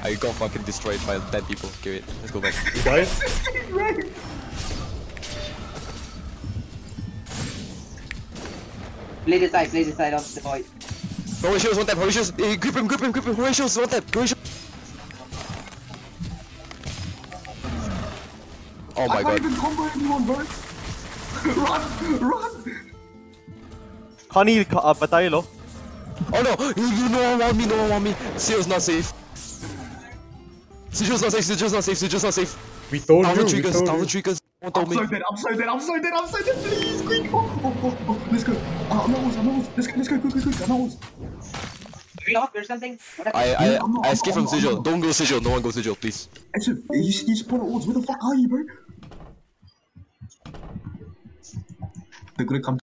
I got fucking destroyed by 10 people. Okay, wait, let's go back. You died? Play this side of the void. Horatius, one tap, Horatius, hey, grip him, Horatius, one tap, Horatius. Oh my god. I can't even combo anyone, bro. Run! Connie, patay lo. Oh no, no one want me. Seal's not safe. Sigil's not safe. We told you, Thousand triggers. I'm so dead, please, quick! Oh, let's go. I'm not ult. Let's go, quick, I'm not ult. Read off, there's something. I escaped from Sigil. Don't go Sigil, no one go Sigil, please. You spawn ults, where the fuck are you, bro? They're gonna come